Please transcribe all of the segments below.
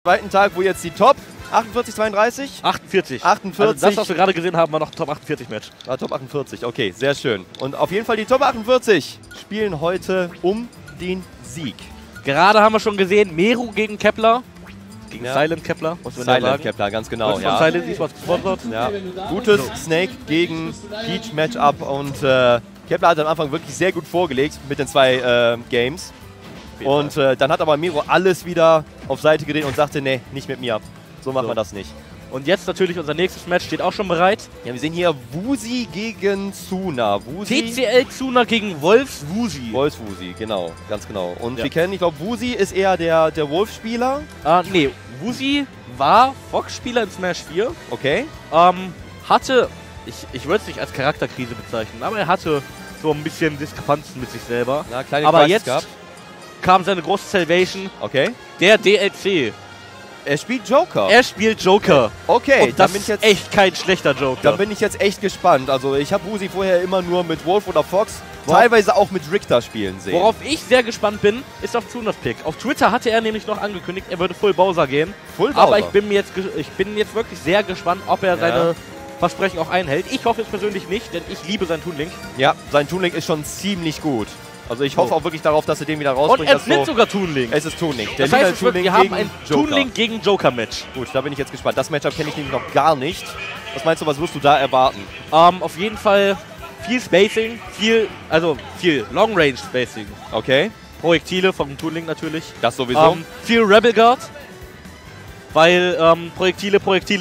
zweiten Tag, wo jetzt die Top 48, 32? 48. 48. Also das, was wir gerade gesehen haben, war noch Top 48 Match. Ah, Top 48, okay, sehr schön. Und auf jeden Fall die Top 48 spielen heute um den Sieg. Gerade haben wir schon gesehen, Meru gegen Kepler. Gegen Ja. Silent Kepler, muss man Silent sagen. Kepler, ganz genau. Ja. Von Silent Esports gesponsert. Ja. Gutes Snake gegen Peach Matchup und Kepler hat am Anfang wirklich sehr gut vorgelegt mit den zwei Games. Und dann hat aber Miro alles wieder auf Seite gedreht und sagte, nee, nicht mit mir. So machen wir das nicht. Und jetzt natürlich unser nächstes Match steht auch schon bereit. Ja, wir sehen hier Wusi gegen Tsuna. TCL Tsuna gegen Wolfs Wusi. Wolfs Wusi, genau, ganz genau. Und Ja. wir kennen, ich glaube, Wusi ist eher der Wolf-Spieler. Nee, Wusi war Fox-Spieler in Smash 4. Okay. Hatte, ich würde es nicht als Charakterkrise bezeichnen, aber er hatte so ein bisschen Diskrepanzen mit sich selber. Na, kleine Aber Crisis jetzt gehabt. kam seine große Salvation, Okay. der DLC. Er spielt Joker. Er spielt Joker. Okay, Und dann das bin ich ist jetzt echt kein schlechter Joker. Da bin ich jetzt echt gespannt. Also ich habe Wusi vorher immer nur mit Wolf oder Fox, teilweise auch mit Richter spielen sehen. Worauf ich sehr gespannt bin, ist auf Tsunas Pick. Auf Twitter hatte er nämlich noch angekündigt, er würde Full Bowser gehen. Full Bowser. Aber ich bin jetzt wirklich sehr gespannt, ob er seine Versprechen auch einhält. Ich hoffe es persönlich nicht, denn ich liebe sein Toon Link. Ja, sein Toon Link ist schon ziemlich gut. Also ich hoffe auch wirklich darauf, dass er den wieder rausbringt. Und es nimmt sogar Toon Link. Es ist Toon Link. Das heißt, wir haben ein Toon Link gegen Joker Match. Gut, da bin ich jetzt gespannt. Das Matchup kenne ich nämlich noch gar nicht. Was meinst du, was wirst du da erwarten? Auf jeden Fall viel Spacing, viel Long Range Spacing. Okay. Projektile vom Toon Link natürlich. Das sowieso. Viel Rebel Guard. Weil Projektile.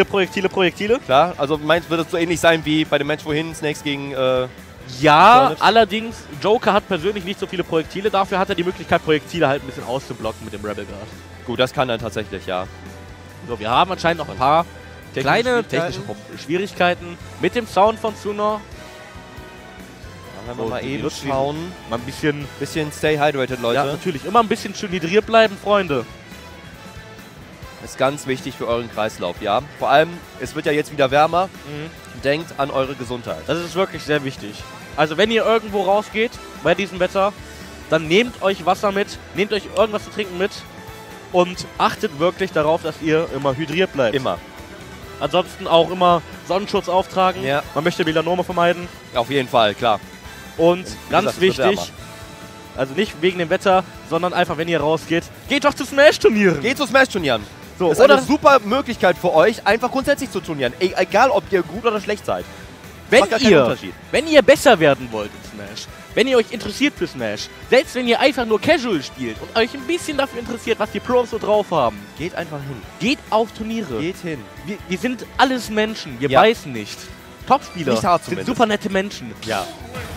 Klar, also meinst wird es so ähnlich sein wie bei dem Match vorhin, Snakes gegen Ja, Sonic? allerdings, Joker hat persönlich nicht so viele Projektile. Dafür hat er die Möglichkeit, Projektile halt ein bisschen auszublocken mit dem Rebel Guard. Gut, das kann er tatsächlich, ja. So, wir haben anscheinend noch ein paar kleine technische Schwierigkeiten. Schwierigkeiten mit dem Sound von Tsuna. Dann werden wir mal die eben nutzen schauen. Mal ein bisschen, Stay hydrated, Leute. ja, natürlich, immer ein bisschen schön hydriert bleiben, Freunde. Ist ganz wichtig für euren Kreislauf, ja. Vor allem, es wird ja jetzt wieder wärmer. Denkt an eure Gesundheit. Das ist wirklich sehr wichtig. Also wenn ihr irgendwo rausgeht bei diesem Wetter, dann nehmt euch Wasser mit, nehmt euch irgendwas zu trinken mit und achtet wirklich darauf, dass ihr immer hydriert bleibt. Immer. Ansonsten auch immer Sonnenschutz auftragen. Ja. Man möchte Melanome vermeiden. Auf jeden Fall, klar. Und wie ganz gesagt, es wird wichtig, also nicht wegen dem Wetter, sondern einfach, wenn ihr rausgeht, geht doch zu Smash-Turnieren. Geht zu Smash-Turnieren. So, Das ist eine super Möglichkeit für euch, einfach grundsätzlich zu turnieren. Egal, ob ihr gut oder schlecht seid. Macht gar keinen Unterschied. wenn ihr besser werden wollt in Smash, wenn ihr euch interessiert für Smash, selbst wenn ihr einfach nur Casual spielt und euch ein bisschen dafür interessiert, was die Pros so drauf haben, Geht einfach hin. geht auf Turniere. Geht hin. Wir sind alles Menschen, wir Ja. beißen nicht. Topspieler Nicht hart sind zumindest. super nette Menschen. Ja.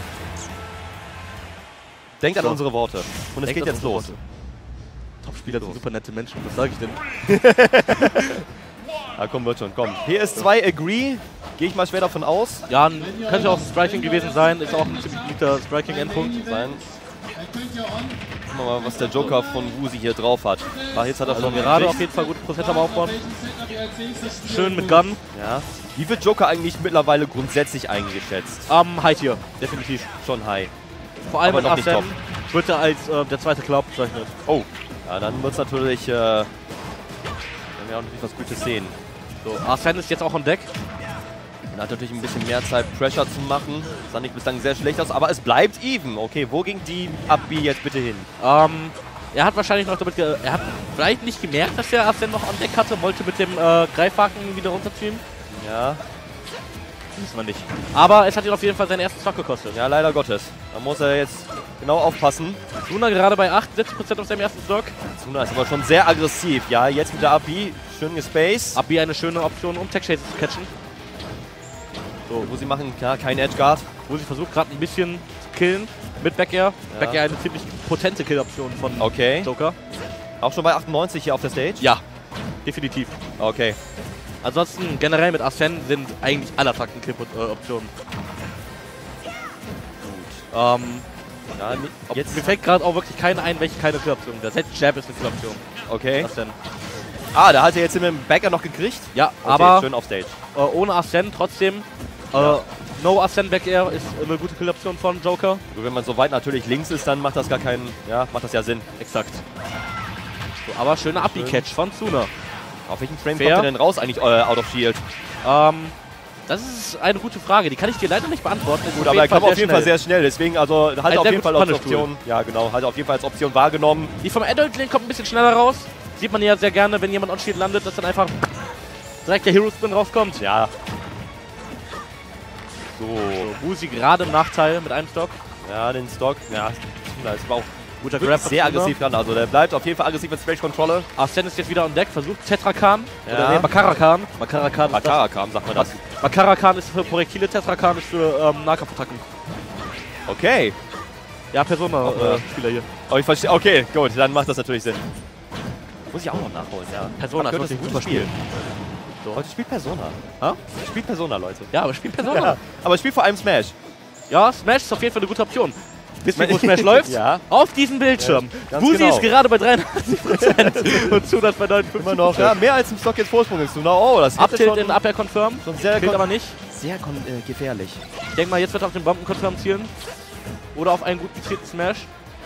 Denkt an So. unsere Worte. Und es Denkt geht an jetzt unsere los. Worte. Topspieler sind super nette Menschen, was sage ich denn? Ah, komm, wird schon, komm. PS2 Agree. Gehe ich mal schwer davon aus. Ja, könnte auch Striking gewesen sein, ist auch ein ziemlich guter Striking-Endpunkt. Sein. Gucken wir mal, was der Joker von Wusi hier drauf hat. Ah, jetzt hat er Also schon gerade gekriegt. auf jeden Fall gute Prozent am Aufbauen. Schön mit Gun. Ja. Wie wird Joker eigentlich mittlerweile grundsätzlich eingeschätzt? High Tier, definitiv. Schon high. Vor allem Aber mit noch nicht Arsene wird er als der zweite Cloud bezeichnet. Oh. Ja, dann wird es natürlich, werden wir auch natürlich was Gutes sehen. So, Arsene ist jetzt auch on Deck. Er hat natürlich ein bisschen mehr Zeit, Pressure zu machen. Sah nicht bislang sehr schlecht aus, aber es bleibt even. Okay, wo ging die Up-B jetzt bitte hin? Er hat wahrscheinlich noch damit, er hat vielleicht nicht gemerkt, dass er Arsene noch on Deck hatte, wollte mit dem Greifhaken wieder runterziehen. Ja. Wissen wir nicht. Aber es hat ihn auf jeden Fall seinen ersten Stock gekostet. Ja, leider Gottes. Da muss er jetzt genau aufpassen. Tsuna gerade bei 78% auf seinem ersten Stock. Tsuna ist aber schon sehr aggressiv. Ja, jetzt mit der Up-B. Schön gespaced. Abi eine schöne Option, um Tech Shades zu catchen. So, wo sie machen, klar, kein Edgeguard. Wo sie versucht gerade ein bisschen zu killen mit Back Air. Ja. Back Air eine ziemlich potente Kill-Option von Okay. Joker. Auch schon bei 98 hier auf der Stage? Ja, definitiv. Okay. Ansonsten generell mit Arsene sind eigentlich alle Attacken Kill-Optionen. Ja, Jetzt mir fällt gerade auch wirklich keine ein, welche keine Kill-Option. Der Set-Jab ist eine Kill-Option. okay. Arsene. Ah, da hat er jetzt mit dem Backer noch gekriegt. Ja, Okay, aber schön auf Stage. ohne Arsene trotzdem. No Arsene Back Air ist eine gute Kill-Option von Joker. So, wenn man so weit natürlich links ist, dann macht das gar keinen, ja, macht das ja Sinn. Exakt. So, aber schöner Abi-Catch von Tsuna. Auf welchen Frame Fair. kommt er denn raus eigentlich out of Shield? Das ist eine gute Frage, die kann ich dir leider nicht beantworten. Gut, aber er kam auf jeden Fall sehr schnell, deswegen also halt Ein auf sehr jeden Fall gutes als Option. Ja genau, halt auf jeden Fall als Option wahrgenommen. Die vom Adult Lane kommt ein bisschen schneller raus. Sieht man ja sehr gerne, wenn jemand on Shield landet, dass dann einfach direkt der Hero Spin rauskommt. Ja. So, Woozy gerade im Nachteil mit einem Stock. Ja, den Stock. Ja, das war auch Guter wirklich Grab sehr aggressiv dran. Also der bleibt auf jeden Fall aggressiv mit Space Controller. Arsene ist jetzt wieder on Deck, versucht Tetrakan. Ja. Oder nee, Makarakan. Makarakan. Makarakan, sagt man das. Makarakan ist für Projektile, Tetrakan ist für Nahkampfattacken. Okay. Ja, Persona Spieler hier. Oh, ich verstehe. Okay, gut, dann macht das natürlich Sinn. Muss ich auch noch nachholen, ja. Persona ist ein gutes Spiel. So. Heute spielt Persona. Ha? Spielt Persona, Leute. Ja, aber spielt Persona. Ja, aber spielt vor allem Smash. Ja, Smash ist auf jeden Fall eine gute Option. Wisst ihr, wo Smash läuft? Ja. Auf diesem Bildschirm. Ja, Woozy genau. ist gerade bei 83% und Tsunas bei 59%. Immer noch. Ja, mehr als im Stock jetzt Vorsprung ist. Oh, das hätte Uptilt schon in Up-Air Confirm. schon sehr Killt aber nicht. sehr gefährlich. Ich denke mal, jetzt wird er auf den Bomben-Confirm zielen. Oder auf einen guten gezielten Smash.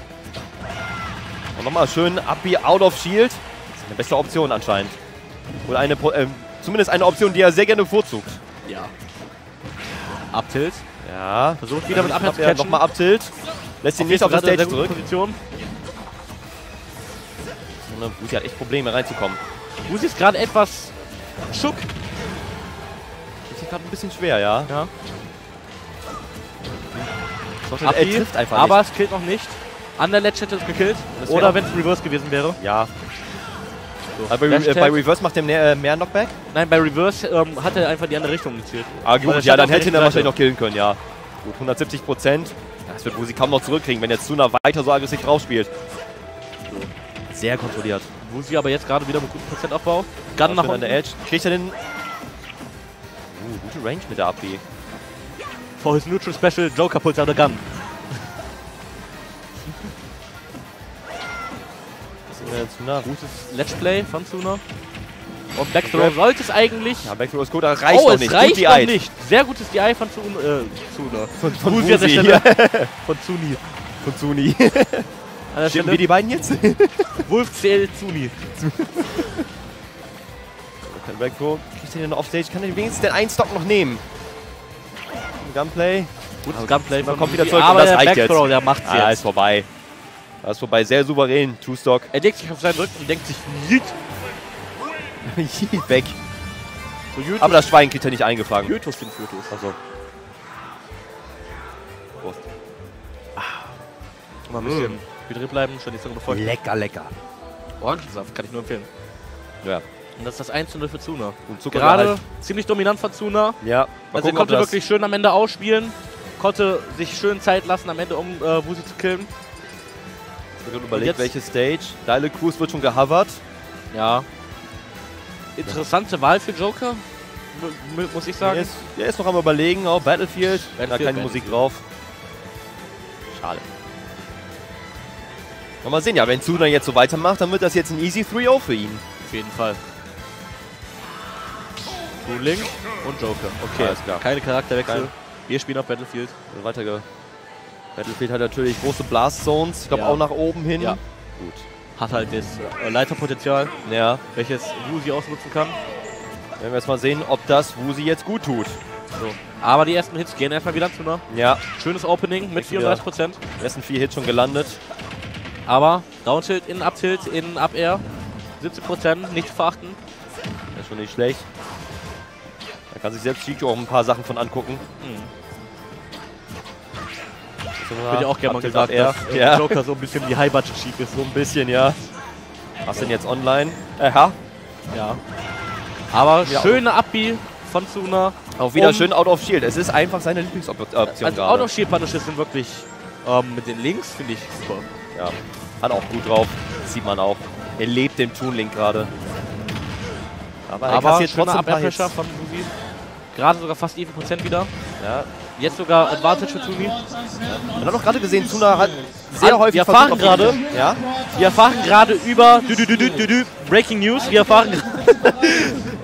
Und nochmal schön Up-B out of Shield. Das ist eine beste Option anscheinend. Oder eine, zumindest eine Option, die er sehr gerne bevorzugt. Ja. Uptilt. Ja. Versucht wieder mit Up-Air zu catchen. Nochmal Up-Tilt. Lässt ihn nicht auf der Stage zurück. Position. Woozy hat echt Probleme reinzukommen. Woozy ist gerade etwas schuck. Das ist gerade ein bisschen schwer, ja. Ja. Er trifft einfach aber nicht. es killt noch nicht. An der Ledge hätte es gekillt. Das wär Oder auch- wenn es Reverse gewesen wäre. Ja. So. Aber bei Reverse macht er mehr Knockback? Nein, bei Reverse hat er einfach die andere Richtung gezielt. Ah Weil gut, er ja, stand dann auf der hätte ihn er rechten wahrscheinlich noch killen können, ja. Gut, 170%. Das wird Woozy kaum noch zurückkriegen, wenn jetzt Tsuna weiter so aggressiv drauf spielt. Sehr kontrolliert. Woozy aber jetzt gerade wieder mit gutem Prozentaufbau. Gun nach An unten. der Edge. Kriegt er den... gute Range mit der AP. For his neutral special, Joker pulls out a gun. Tsuna. Gutes Let's Play von Tsuna. Und Backthrow sollte es eigentlich... Ja, Backthrow ist gut, aber reicht oh, noch es nicht. reicht Gut noch DI. nicht. Sehr gutes DI von Tsuna. Von Woozy an der Woozy. Stelle. Von Tsuni. Von Tsuni. An der Stimmen Stelle wir die beiden jetzt? Wolf CL Tsuni. Kein Backthrow. Kriegt er den noch auf Stage? Kann er wenigstens den einen Stock noch nehmen? Gunplay. Gutes Gunplay. Man von kommt wieder Woozy, zurück aber und das der reicht Backthrow, jetzt. der macht's Ah, jetzt. ist vorbei. Das ist vorbei. Sehr souverän. Two-Stock. Er legt sich auf seinen Rücken und denkt sich, Jüt. Weg. So Jüt. Aber das Schwein kriegt er nicht eingefangen. Jütus den Fötus. Achso. Prost. Mal ein bisschen hydriert bleiben, schon die Zunge befeuchten. Lecker, lecker. Orangensaft kann ich nur empfehlen. Ja. Und das ist das 1:0 für Tsuna. Und Zucker Gerade halt. ziemlich dominant von Tsuna. Ja. Also er konnte wirklich schön am Ende ausspielen. Konnte sich schön Zeit lassen am Ende, um Woozy zu killen. Überlegt, jetzt- welche Stage. Dile Cruz wird schon gehovert. Ja. Interessante Wahl für Joker, muss ich sagen. Der ist noch am Überlegen. Auch Battlefield. Da Battlefield, keine Musik drauf. Schade. Mal sehen, ja, wenn Tsuna jetzt so weitermacht, dann wird das jetzt ein easy 3-0 für ihn. Auf jeden Fall. Toon Link und Joker. Okay, Alles klar. keine Charakterwechsel. Kein- Wir spielen auf Battlefield. Battlefield hat natürlich große Blast Zones. Ich glaube Ja. auch nach oben hin. Ja. Gut. Hat halt das Leiterpotenzial, Ja. welches Woozy ausnutzen kann. Werden wir jetzt mal sehen, ob das Woozy jetzt gut tut. So. Aber die ersten Hits gehen erstmal wieder zu einer. Ja. Schönes Opening mit 34%. Die ersten 4 Hits schon gelandet. Aber Down-Tilt in Up-Tilt in Up-Air. 17%, nicht zu verachten. Das ist schon nicht schlecht. Da kann sich selbst Chico auch ein paar Sachen von angucken. Wird ja auch gerne mal Up-Tilt, gesagt, Up-Air. dass Ja. Joker so ein bisschen die High-Budget-Chief ist. So ein bisschen, ja. Was denn jetzt online? Aha. Ja. Aber Ja. schöne Up-B von Tsuna. Auch wieder schön Out of Shield. Es ist einfach seine Lieblingsoption Also gerade. Out-of-Shield-Punishes sind wirklich mit den Links, finde ich super. Ja. Hat auch gut drauf. Das sieht man auch. Er lebt den Toon Link gerade. Aber er Aber kassiert schöner trotzdem ein paar Hits. Up-Air-Pressure von Woozy. Gerade sogar fast even Prozent wieder. Ja. Jetzt sogar Advantage für Tsuni. Man hat auch gerade gesehen, Tsuna hat sehr häufig wir versucht, erfahren auf die- gerade. Ja? Wir erfahren gerade über Breaking News. Wir erfahren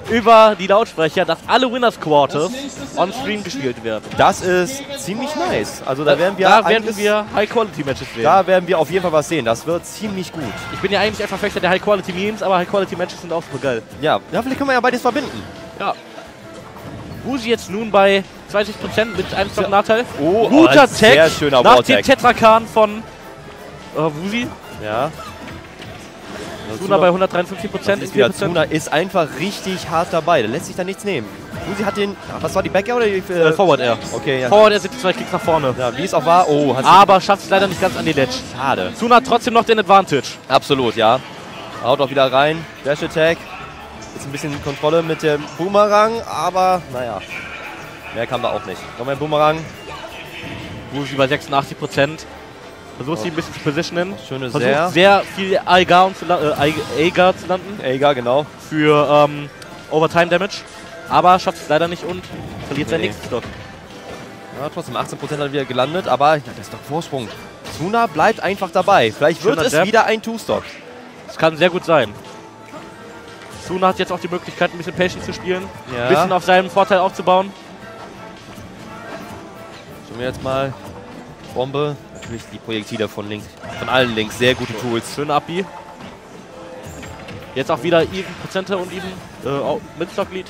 über die Lautsprecher, dass alle Winners Quarters on-stream gespielt werden. Das ist ziemlich nice. Also da werden wir High-Quality-Matches sehen. Da werden wir auf jeden Fall was sehen. Das wird ziemlich gut. Ich bin ja eigentlich ein Verfechter der High-Quality-Memes, aber High-Quality-Matches sind auch super geil. Ja, vielleicht können wir ja beides verbinden. Ja. Woozy jetzt nun bei 20% mit einem Stock-Nachteil. Oh, guter Tag sehr schöner nach Wall-Tag. dem Tetrakan von Woozy. Ja. Tsuna bei 153%. Tsuna ist einfach richtig hart dabei. Der lässt sich da nichts nehmen. Woozy hat den. Was war die Back Air oder die Forward Air. Okay, ja. Forward Air sind die 2 Kicks nach vorne. Ja, wie es auch war. Oh, aber schafft es leider nicht ganz an die Ledge. Schade. Tsuna hat trotzdem noch den Advantage. Absolut, ja. Haut auch wieder rein. Dash Attack. Jetzt ein bisschen Kontrolle mit dem Boomerang, aber naja. Mehr kam da auch nicht. Noch ein Boomerang. Woozy bei 86%. Versucht sie ein bisschen zu positionen. Schöne Versucht sehr viel A-Guard zu landen. A-Guard, genau. Für Overtime Damage. Aber schafft es leider nicht und verliert seinen nächsten Stock. Ja, trotzdem 18% hat er wieder gelandet, aber ja, der Stock-Vorsprung. Tsuna bleibt einfach dabei. Vielleicht wird es wieder ein Two-Stock. Das kann sehr gut sein. Tsuna hat jetzt auch die Möglichkeit, ein bisschen Patience zu spielen. Ja. Ein bisschen auf seinen Vorteil aufzubauen. Schauen wir jetzt mal. Bombe. Natürlich die Projektile von links. Von allen links. Sehr gute Tools. Schöne Up-B. Jetzt auch wieder even Prozente und even Mid-Stock-Lead.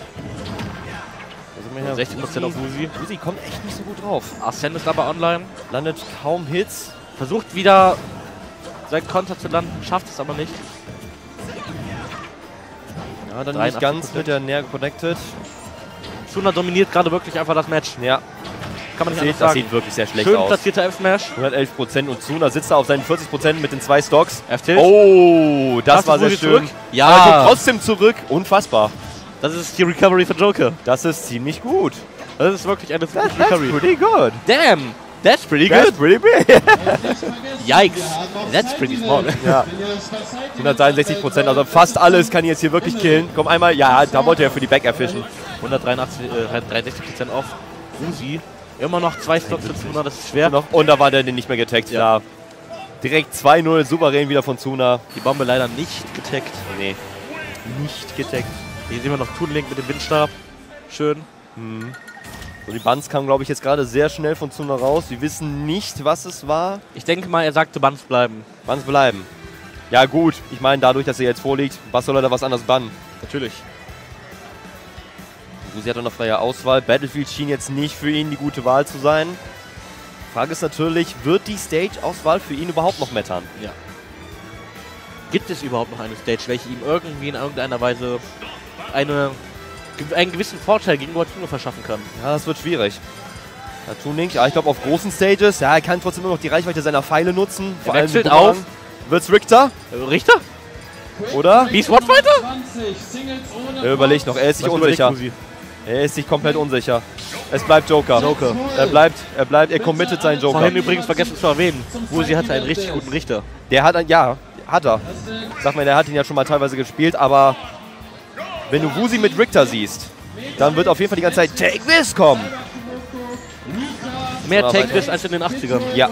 60% auf Woozy. Woozy kommt echt nicht so gut drauf. Ascend ist aber online. Landet kaum Hits. Versucht wieder seinen Konter zu landen, schafft es aber nicht. Ja, dann nicht ganz mit der Näher connected. Tsuna dominiert gerade wirklich einfach das Match. Ja. Kann man nicht anders Das sagen. sieht wirklich sehr schlecht Schön aus. platzierter F-Smash. 111% und Tsuna sitzt da auf seinen 40% mit den 2 Stocks. F-Tilt. Oh, das war sehr schön. Zurück? Ja. Aber er kommt trotzdem zurück. Unfassbar. Das ist die Recovery für Joker. Das ist ziemlich gut. Das ist wirklich eine gute That's Recovery. pretty good. Damn, that's pretty That's good. pretty big. Yikes, that's pretty small. Ja. 163%, also fast alles kann jetzt hier wirklich killen. Komm einmal, ja, da wollte er für die Back erfischen. 63% auf Woozy. Immer noch 2 Stocks für Tsuna, das ist schwer. Und da war der nicht mehr getaggt. Ja. Direkt 2-0, souverän wieder von Tsuna. Die Bombe leider nicht getaggt. Nee, nicht getaggt. Hier sehen wir noch Toon Link mit dem Windstab. Schön. So, die Buns kamen, glaube ich, jetzt gerade sehr schnell von Tsuna raus. Wir wissen nicht, was es war. Ich denke mal, er sagte Buns bleiben. Buns bleiben. Ja gut, ich meine, dadurch, dass er jetzt vorliegt, was soll er da was anderes bannen? Natürlich. Sie hat noch freie Auswahl. Battlefield schien jetzt nicht für ihn die gute Wahl zu sein. Frage ist natürlich, wird die Stage-Auswahl für ihn überhaupt noch mattern? Ja. Gibt es überhaupt noch eine Stage, welche ihm irgendwie in irgendeiner Weise einen gewissen Vorteil gegenüber Tsuna verschaffen kann? Ja, das wird schwierig. Ja, Tuning, ja, ich glaube auf großen Stages, ja, er kann trotzdem immer noch die Reichweite seiner Pfeile nutzen. Er wechselt auf. Wird's Richter? Richter? Oder? Wie Swordfighter? Er überlegt noch, er ist sich unsicher. Er ist sich komplett unsicher. Es bleibt Joker. Er committet seinen Joker. Vorhin übrigens vergessen zu erwähnen, Woozy hatte einen richtig guten Richter. Der hat ja, hat er. Sag mal, der hat ihn ja schon mal teilweise gespielt, aber wenn du Woozy mit Richter siehst, dann wird auf jeden Fall die ganze Zeit Take This kommen. Mehr Take This als in den 80ern. Ja.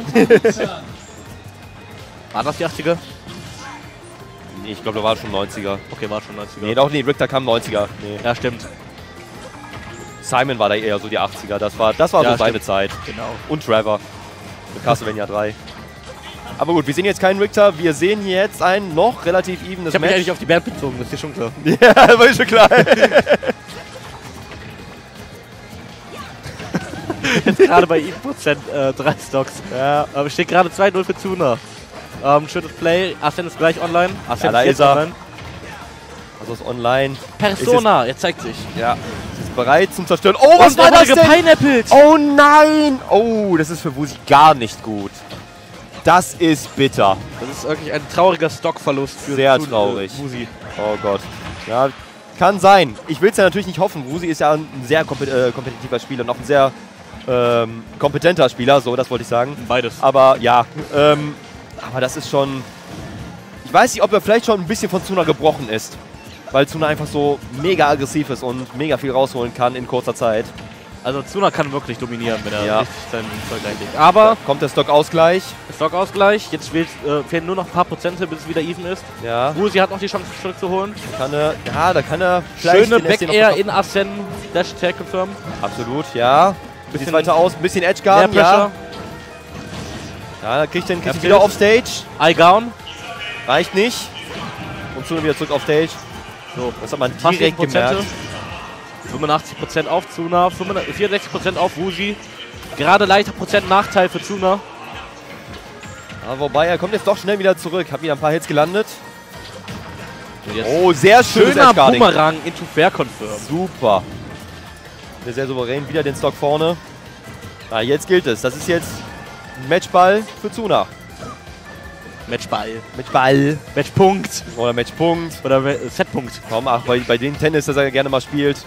War das die 80er? Nee, ich glaube, da war schon 90er. Okay, war schon 90er. Nee, doch nicht, Richter kam 90er. Nee. Ja, stimmt. Simon war da eher so die 80er, das war ja, so seine Zeit. Genau. Und Trevor mit Castlevania 3. Aber gut, wir sehen jetzt keinen Richter, wir sehen hier jetzt ein noch relativ evenes Match. Ich habe mich eigentlich auf die Band bezogen, das ist dir schon klar. Ja, war schon klar. Jetzt gerade bei ihm Prozent 3 Stocks. Ja. Aber steht gerade 2-0 für Tsuna. Schönes Play, Ascend ist gleich online. Ja, da ist er. Online. Also ist online. Persona, er zeigt sich. Ja. Bereit zum Zerstören. Oh, was war das denn? Oh nein! Oh, das ist für Woozy gar nicht gut. Das ist bitter. Das ist wirklich ein trauriger Stockverlust für sehr traurig. Woozy. Oh Gott. Ja, kann sein. Ich will es ja natürlich nicht hoffen. Woozy ist ja ein sehr kompetitiver Spieler und auch ein sehr kompetenter Spieler, so, das wollte ich sagen. Beides. Aber ja, aber das ist schon... Ich weiß nicht, ob er vielleicht schon ein bisschen von Tsuna gebrochen ist. Weil Tsuna einfach so mega aggressiv ist und mega viel rausholen kann in kurzer Zeit. Also Tsuna kann wirklich dominieren, wenn er Ja. richtig sein Zeug einlegt. Aber Kommt der Stockausgleich. Stockausgleich, jetzt fehlen nur noch ein paar Prozente, bis es wieder even ist. Ja. Wusi hat noch die Chance, zurückzuholen. Da kann er vielleicht Schöne den SC noch Back-Air verpassen. in Asen, Dash Attack confirm. Absolut, ja. Bisschen weiter aus, ein bisschen Edgeguard, Mehr ja. Pressure. Ja, da kriegt er Er wieder auf Stage. Eye-Gown. Reicht nicht. Und Tsuna wieder zurück auf Stage. So, Das hat man fast direkt 10%. gemerkt. 85% auf Tsuna, 64% auf Wusi. Gerade leichter Prozent Nachteil für Tsuna. Ja, wobei, er kommt jetzt doch schnell wieder zurück. Hat wieder ein paar Hits gelandet. Und jetzt Oh, sehr schönes schöner Edgeguarding. Boomerang into Fair confirm. Super. Sehr souverän. Wieder den Stock vorne. Ah, jetzt gilt es. Das ist jetzt ein Matchball für Tsuna. Matchball. Matchball. Matchpunkt. Oder Matchpunkt. Oder Setpunkt. Komm, ach, bei den Tennis, das er gerne mal spielt.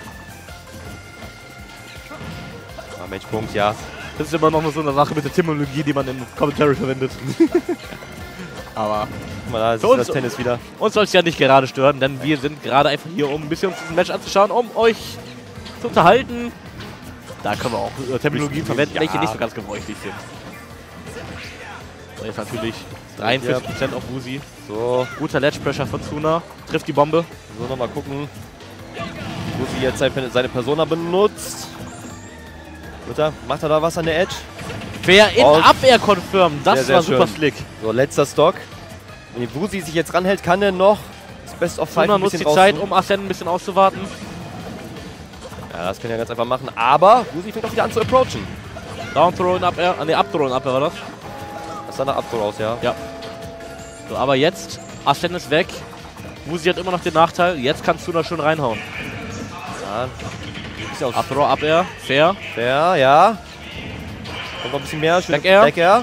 Ah, Matchpunkt, ja. Das ist immer noch so eine Sache mit der Terminologie, die man im Commentary verwendet. Aber Guck mal, da ist Für uns- das Tennis wieder. uns soll es ja nicht gerade stören, denn wir sind gerade einfach hier, um ein bisschen uns das Match anzuschauen, um euch zu unterhalten. Da können wir auch Terminologien verwenden, Ja. welche nicht so ganz gebräuchlich sind. So, jetzt natürlich 43% auf Wusi. So, Guter Ledge Pressure von Tsuna. Trifft die Bombe. so nochmal gucken, wo sie jetzt seine Persona benutzt. Macht er da was an der Edge? Fair in Und Up Air confirmed. Das sehr, sehr war super schön. slick. So, letzter Stock. Wenn die Wusi sich jetzt ranhält, kann er noch das Best of Five Tsuna ein nutzt bisschen die Zeit, rausholen. um Ascent ein bisschen auszuwarten. Ja, das kann er ganz einfach machen. Aber Wusi fängt auch wieder an zu approachen. Down Throw in Up Air. Ne, Up Throw in Up Air war das. Das sah nach Abthrow aus, ja. Ja. So, aber jetzt, Ascent ist weg. Wusi hat immer noch den Nachteil. Jetzt kann Tsuna schon reinhauen. Ja. Ist ja auch Up Throw, Up Air. Fair. fair, ja. Kommt noch ein bisschen mehr. Schön Back Air. Back Air.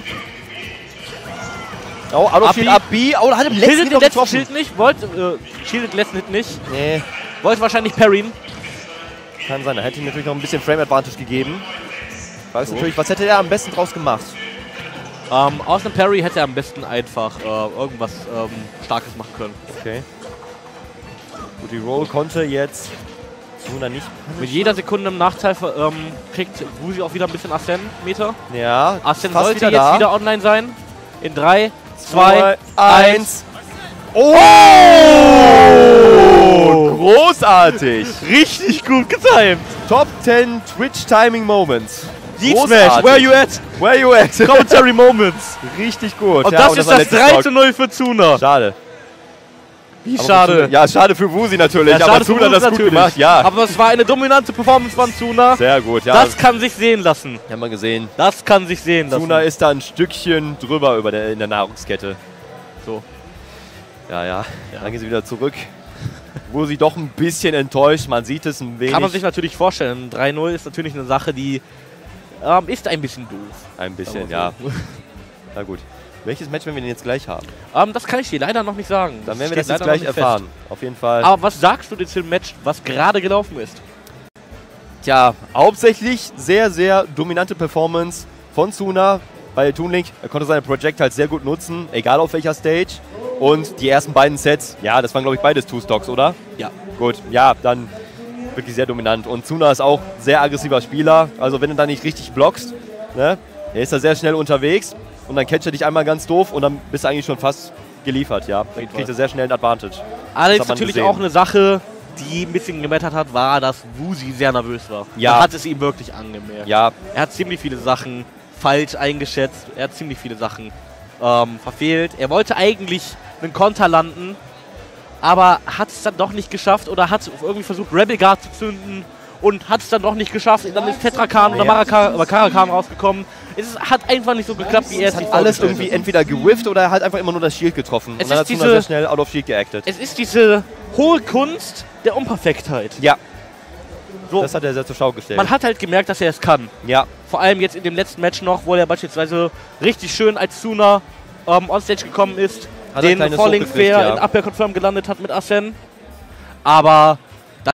Oh, out of shield, up B. Oh, da hat er im letzten Shielded Hit den noch letzten getroffen. Schild nicht. Wollte, shielded den letzten Hit nicht. Nee, Wollte wahrscheinlich parryen. kann sein. Da hätte ihm natürlich noch ein bisschen Frame Advantage gegeben. Weiß So. natürlich, was hätte er am besten draus gemacht? Aus einem Parry hätte er am besten einfach irgendwas Starkes machen können. Okay. Gut, die Roll konnte jetzt Tsuna nicht. Mit jeder Sekunde im Nachteil kriegt Wusi auch wieder ein bisschen Ascent-Meter. Ja, Ascent fast sollte wieder jetzt da. wieder online sein. In 3, 2, 1. Oh! Großartig! Richtig gut getimed. Top 10 Twitch Timing Moments. Deep Großartig. Smash, where you at? Where you at? Commentary Moments. Richtig gut. Und Ja, das ist war das letztes Stock. 3:0 für Tsuna. Schade. Wie Aber schade. für Tsuna- Ja, schade für Wusi natürlich, Ja, aber schade für Tsuna hat uns das gut natürlich. gemacht. Ja, Aber es war eine dominante Performance von Tsuna. sehr gut. Ja, Das kann sich sehen lassen. haben wir gesehen. Das kann sich sehen lassen. Tsuna ist da ein Stückchen drüber in der Nahrungskette. So. Ja. Dann gehen sie wieder zurück. Wusi doch ein bisschen enttäuscht. Man sieht es ein wenig. Kann man sich natürlich vorstellen. 3:0 ist natürlich eine Sache, die ist ein bisschen doof. ein bisschen, Sagen ja. wir so. Na gut. Welches Match werden wir denn jetzt gleich haben? Das kann ich dir leider noch nicht sagen. Dann werden wir das steht jetzt leider gleich noch nicht erfahren. Auf jeden Fall. Fest. Aber was sagst du denn zu dem Match, was gerade gelaufen ist? Tja, hauptsächlich sehr, sehr dominante Performance von Tsuna bei Toon Link. Er konnte seine Projectiles sehr gut nutzen, egal auf welcher Stage. Und die ersten beiden Sets, ja, das waren glaube ich beides Two-Stocks, oder? Ja. Gut, ja, dann wirklich sehr dominant. Und Tsuna ist auch sehr aggressiver Spieler. Also wenn du da nicht richtig blockst, ne, er ist da sehr schnell unterwegs und dann catcht er dich einmal ganz doof und dann bist du eigentlich schon fast geliefert, ja. Dann kriegt er sehr schnell einen Advantage. Allerdings hat man natürlich gesehen. auch eine Sache, die ein bisschen gemattert hat, war, dass Wusi sehr nervös war. Ja. Man hat es ihm wirklich angemerkt. Ja, Er hat ziemlich viele Sachen falsch eingeschätzt. Er hat ziemlich viele Sachen verfehlt. Er wollte eigentlich einen Konter landen, aber hat es dann doch nicht geschafft oder hat irgendwie versucht, Rebel Guard zu zünden und hat es dann doch nicht geschafft. Dann ist Tetrakan oder Karakan rausgekommen. Es hat einfach nicht so geklappt, wie er es sich alles vorgestellt irgendwie hat. entweder gewifft oder halt einfach immer nur das Shield getroffen. Es und dann hat ist Tsuna diese- sehr schnell out of Shield geactet. Es ist diese hohe Kunst der Unperfektheit. Ja, So, das hat er sehr zur Schau gestellt. man hat halt gemerkt, dass er es kann. Ja, Vor allem jetzt in dem letzten Match noch, wo er beispielsweise richtig schön als Tsuna onstage gekommen ist, Hat ein den kleines Falling Hoch gekriegt, Fair ja. in Up Air Confirm gelandet hat mit Asen. Aber